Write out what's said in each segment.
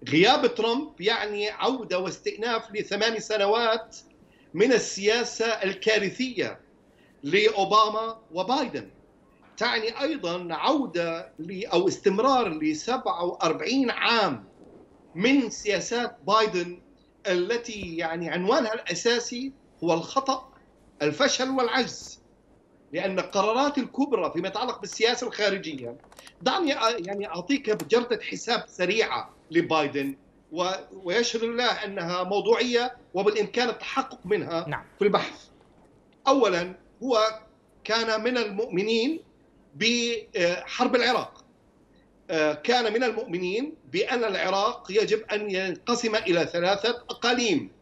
غياب ترامب يعني عودة واستئناف ل8 سنوات من السياسة الكارثية لأوباما وبايدن. تعني أيضا عودة أو استمرار ل47 عام من سياسات بايدن التي يعني عنوانها الأساسي هو الخطأ، الفشل والعجز. لأن القرارات الكبرى فيما يتعلق بالسياسة الخارجية، دعني يعني أعطيك بجردة حساب سريعة لبايدن ويشهد الله أنها موضوعية وبالإمكان التحقق منها نعم. في البحث. أولا، هو كان من المؤمنين بحرب العراق، كان من المؤمنين بأن العراق يجب أن ينقسم إلى 3 أقاليم.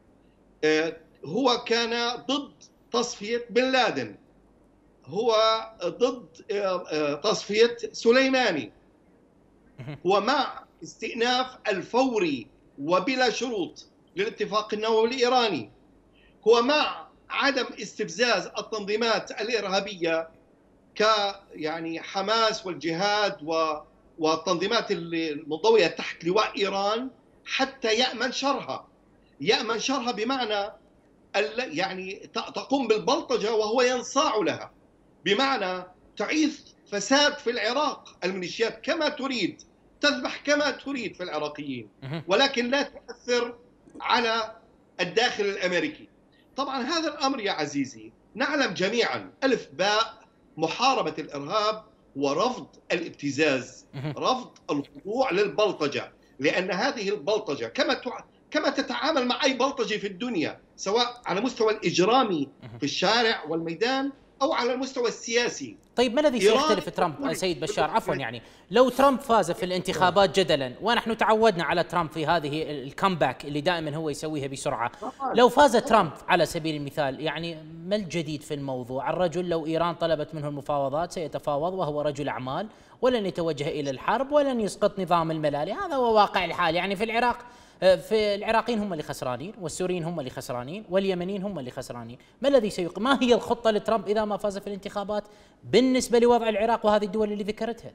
هو كان ضد تصفية بن لادن، هو ضد تصفية سليماني، هو مع استئناف الفوري وبلا شروط للاتفاق النووي الإيراني، هو مع عدم استفزاز التنظيمات الإرهابية يعني حماس والجهاد والتنظيمات المنضوية تحت لواء إيران حتى يأمن شرها. يأمن شرها بمعنى يعني تقوم بالبلطجة وهو ينصاع لها، بمعنى تعيث فساد في العراق، الميليشيات كما تريد، تذبح كما تريد في العراقيين، ولكن لا تؤثر على الداخل الأمريكي. طبعا هذا الأمر يا عزيزي نعلم جميعا ألف باء محاربة الإرهاب ورفض الابتزاز، رفض الخضوع للبلطجة، لأن هذه البلطجة كما تتعامل مع أي بلطجي في الدنيا، سواء على مستوى الإجرامي في الشارع والميدان أو على المستوى السياسي. طيب ما الذي سيختلف ترامب سيد بشار؟ عفوا، يعني لو ترامب فاز في الانتخابات جدلا، ونحن تعودنا على ترامب في هذه الكامباك اللي دائما هو يسويها بسرعة، لو فاز ترامب على سبيل المثال، يعني ما الجديد في الموضوع؟ الرجل لو إيران طلبت منه المفاوضات سيتفاوض، وهو رجل أعمال ولن يتوجه إلى الحرب ولن يسقط نظام الملالي. هذا هو واقع الحال. يعني في العراق، في العراقيين هم اللي خسرانين، والسوريين هم اللي خسرانين، واليمنيين هم اللي خسرانين. ما الذي ما هي الخطة لترامب إذا ما فاز في الانتخابات بالنسبة لوضع العراق وهذه الدول اللي ذكرتها؟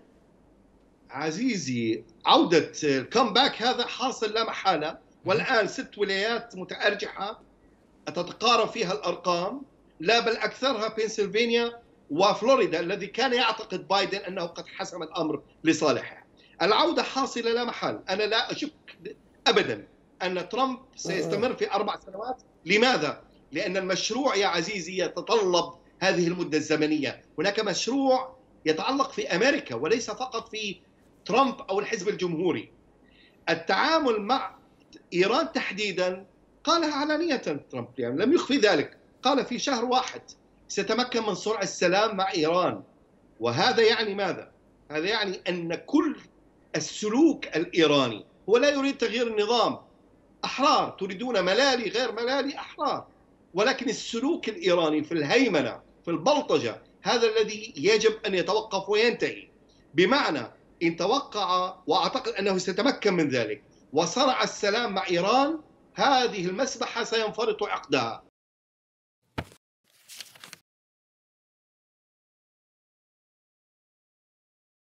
عزيزي، عودة الكامباك هذا حاصل لا محالة، والآن 6 ولايات متأرجحة تتقارب فيها الأرقام، لا بل أكثرها بنسلفانيا وفلوريدا، الذي كان يعتقد بايدن أنه قد حسم الأمر لصالحه. العودة حاصلة لا محال. أنا لا أشك أبدا أن ترامب سيستمر في 4 سنوات. لماذا؟ لأن المشروع يا عزيزي يتطلب هذه المدة الزمنية. هناك مشروع يتعلق في أمريكا وليس فقط في ترامب أو الحزب الجمهوري. التعامل مع إيران تحديدا قالها علانية ترامب، يعني لم يخفي ذلك، قال في شهر 1 سيتمكن من صنع السلام مع إيران. وهذا يعني ماذا؟ هذا يعني أن كل السلوك الإيراني هو لا يريد تغيير النظام. أحرار، تريدون ملالي غير ملالي، أحرار، ولكن السلوك الإيراني في الهيمنة، في البلطجة، هذا الذي يجب أن يتوقف وينتهي. بمعنى إن توقع، وأعتقد أنه سيتمكن من ذلك، وصنع السلام مع إيران، هذه المسبحة سينفرط عقدها.